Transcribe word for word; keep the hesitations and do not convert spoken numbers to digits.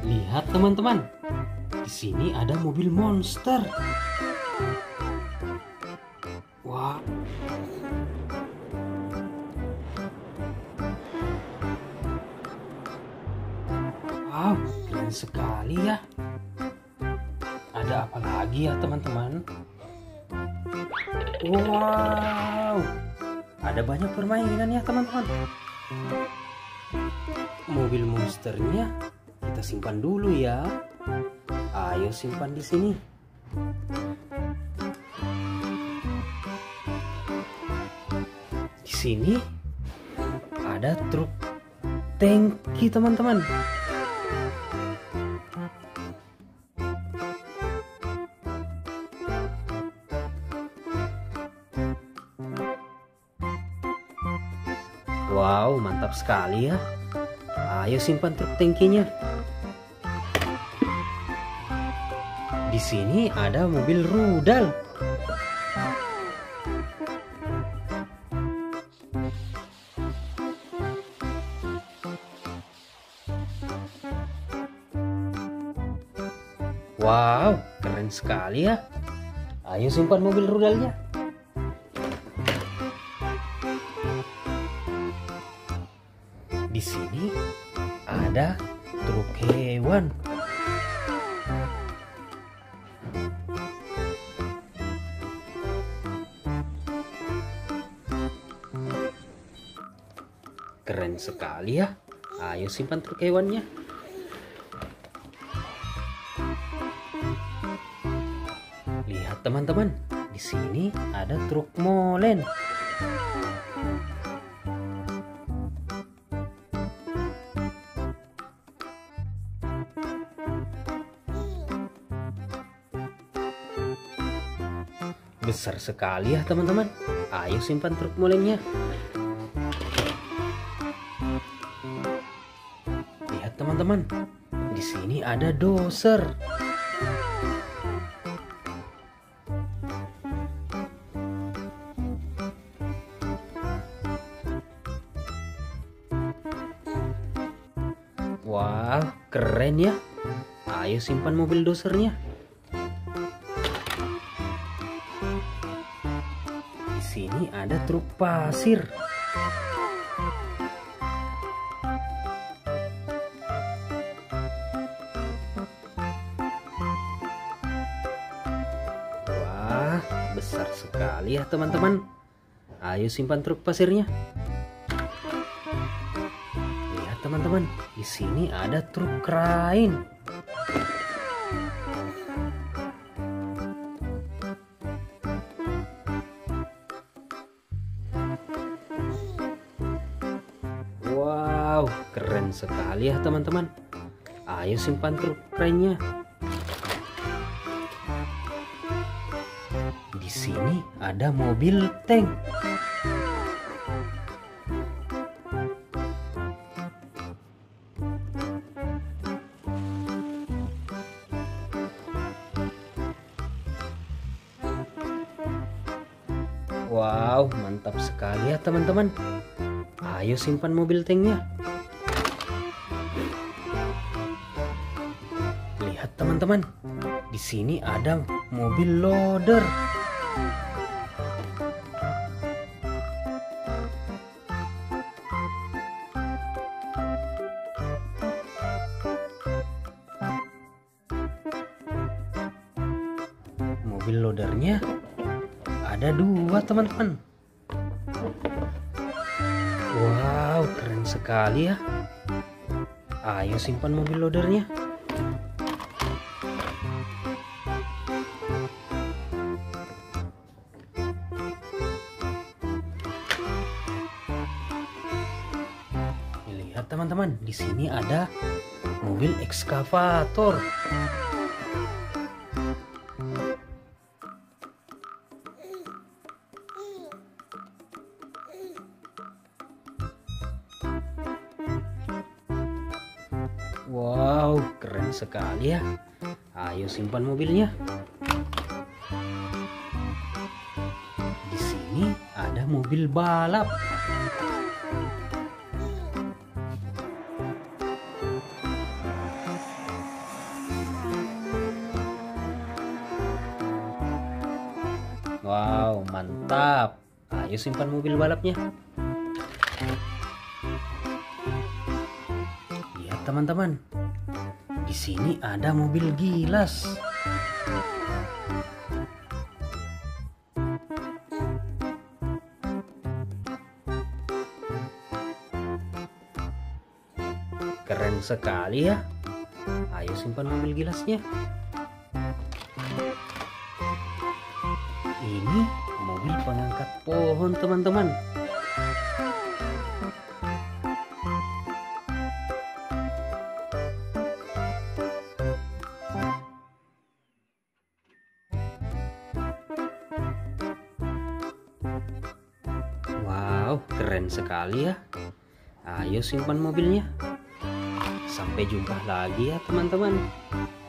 Lihat teman-teman, di sini ada mobil monster. Wah. Wow, keren sekali ya. Ada apa lagi ya teman-teman? Wow, ada banyak permainan ya teman-teman. Mobil monsternya kita simpan dulu ya. Ayo simpan di sini. Di sini ada truk tangki teman-teman. Wow, mantap sekali ya. Ayo simpan truk tangkinya. Di sini ada mobil rudal. Wow, keren sekali ya. Ayo simpan mobil rudalnya. Di sini ada truk hewan. Keren sekali ya. Ayo simpan truk hewannya. Lihat teman-teman, di sini ada truk molen. Besar sekali ya teman-teman. Ayo simpan truk molennya. Lihat teman-teman, di sini ada doser. Wah, keren ya. Ayo simpan mobil dosernya. Di sini ada truk pasir. Wah, besar sekali ya teman-teman. Ayo simpan truk pasirnya. Lihat teman-teman, di sini ada truk krain. Wow, keren sekali ya teman-teman. Ayo simpan truk krainnya. Di sini ada mobil tank. Wow, mantap sekali ya teman-teman. Ayo simpan mobil tanknya. Lihat teman-teman, di sini ada mobil loader. Mobil loadernya ada dua teman-teman. Wow, keren sekali ya. Ayo simpan mobil loadernya. Lihat teman-teman, di sini ada mobil ekskavator. Wow, keren sekali ya. Ayo simpan mobilnya. Di sini ada mobil balap. Wow, mantap. Ayo simpan mobil balapnya. Lihat teman-teman. Di sini ada mobil gilas. Keren sekali ya. Ayo simpan mobil gilasnya. Ini mobil pengangkat pohon teman-teman. Wow, keren sekali ya. Ayo simpan mobilnya. Sampai jumpa lagi ya teman-teman.